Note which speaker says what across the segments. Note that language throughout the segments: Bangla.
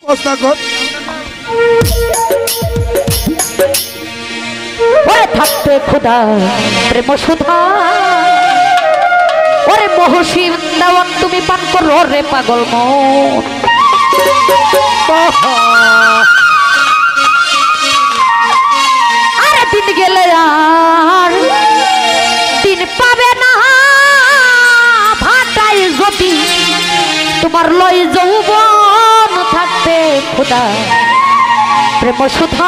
Speaker 1: অস্তাগত
Speaker 2: ওরে থাকতে খোদা প্রেম সুধা ওরে মহসিন দেওয়ান তুমি পান করো রে পাগল মন আরে দিন গেলে আর দিন পাবে না ভাটাই যদি তোমার লয় যৌবন থাকতে খোদা প্রেম সুধা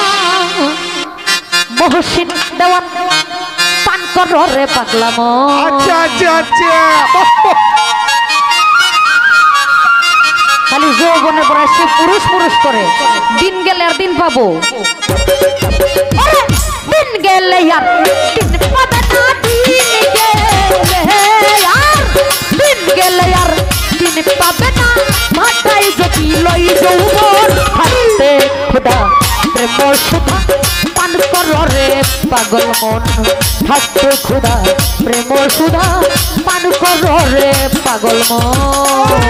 Speaker 2: মহসিন দেওয়ান পান করো রে পাগলা মন
Speaker 1: আচ্ছা আচ্ছা আচ্ছা
Speaker 2: খালি যৌবনের বয়সে পুরুষ পুরুষ করে দিন গেলে আর দিন পাবো দিন গেলে আর দিন পাবে না দিন গেলে আর দিন পাবে না ভাটাই যদি লই যৌবন থাকতে খোদা প্রেম সুধা পান করো রে পাগল মন থাকতে খোদা প্রেম সুধা পান করো রে পাগল মন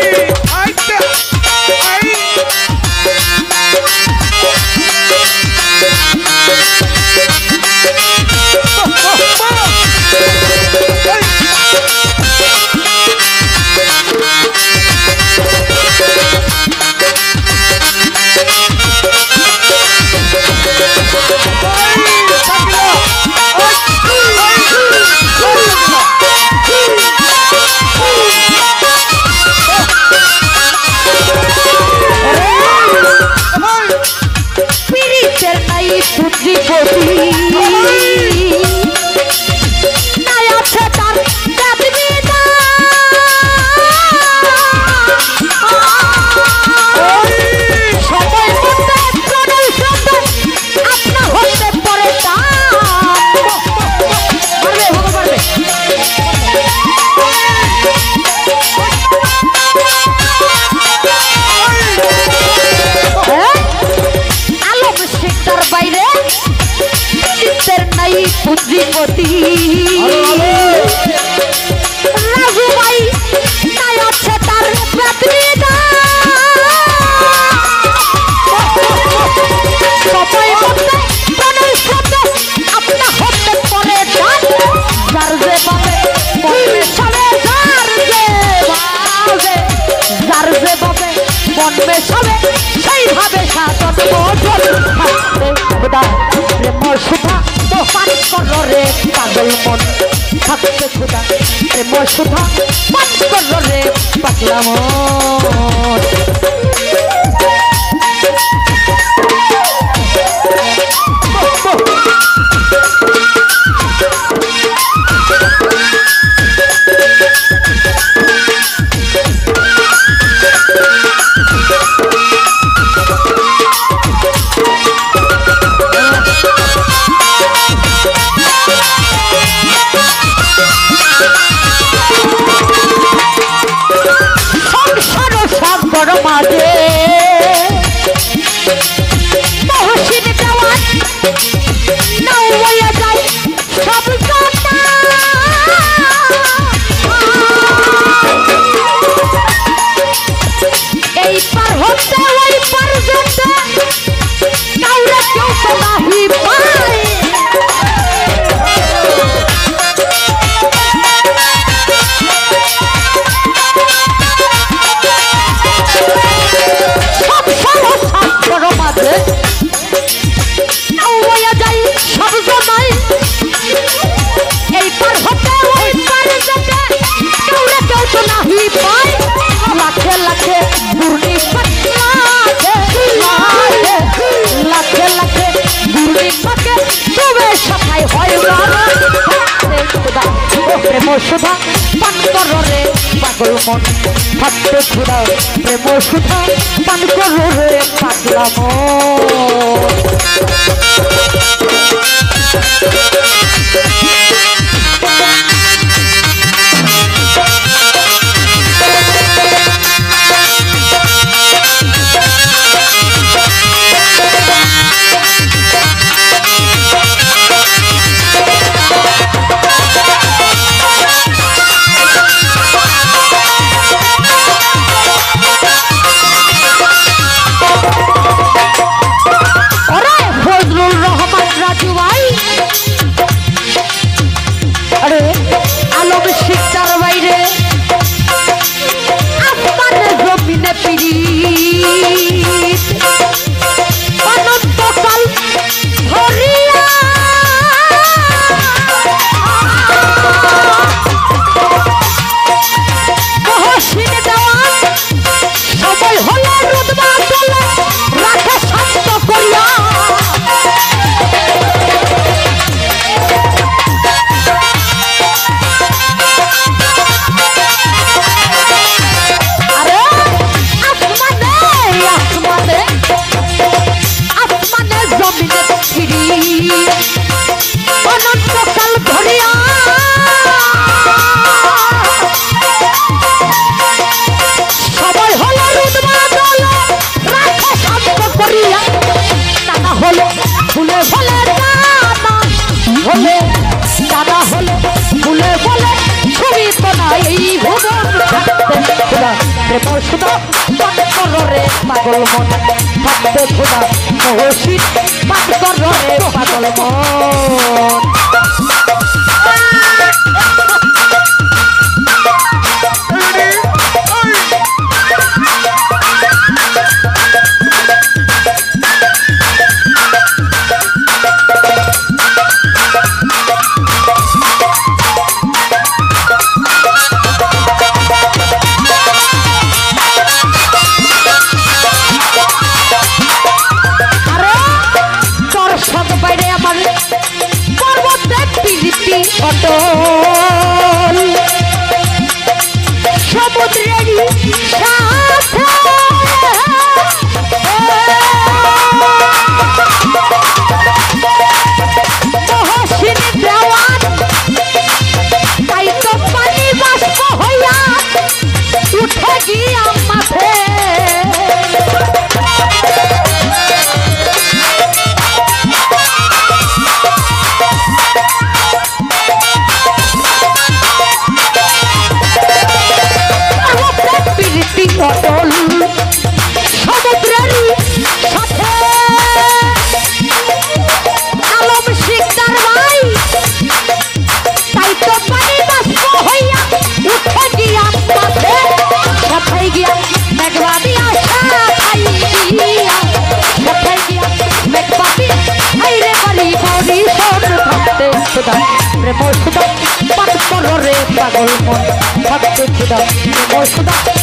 Speaker 2: পুঁজিপতি রাজু ভাই নাই আছে তার বেতনিদা সবাই বলতে প্রাণের সাথে আপনা হতে পরে ডান যার যে বাবে মনে সবে যার যে বাবে মনে সবে সেইভাবে সাধন বদল থাকতে খোদা প্রেম সুধা পান করো রে পাগল মন থাকতে খোদা প্রেম সুধা পান করো রে পাগলা মন মাঝে মহসিন দেওয়ান নাও হয়ে যায় সব কথা এই পার হতে ওই পার যেতে কাউরে কেউ তো নাহি পায় প্রেম সুধা পান করো রে পাগল মন থাকতে খোদা প্রেম সুধা পান করো রে পাগলা মন রুদবা দলে রাখে শান্ত করিয়া আরে আসমানে জমিনে ফিরি অনন্তকাল ধরিয়া সবাই হলো রুদবা দলে রাখে শান্ত করিয়া টানা হলো ফুলে ফলে টানা হলে টানা হলে ফুলে ফলে ছবি তো না এই ভুবন থাকতে খোদা প্রেম সুদা পাঠ করো রে পাগল মন থাকতে খোদা মহসিন পাঠ করো রে পাগল মন অটল সমুদ্রেরই সাথে মহসিন দেওয়ান তাই তো পানি বাষ্প হইয়া উঠে গিয়া মাঠে অটল সমুদ্রেরই সাথে আলম শিকদার ভাই তাই তো পানি বাষ্প হইয়া উঠে গিয়া মাঠে কোথায় গিয়া মেঘবাবি আশাই গিয়া কোথায় গিয়া মেঘবাবি হাইরে বাড়ি বড়ি সর থাকতে খুদা প্রেম সুদা পাঠ করো রে পাগল মন থাকতে খুদা প্রেম সুদা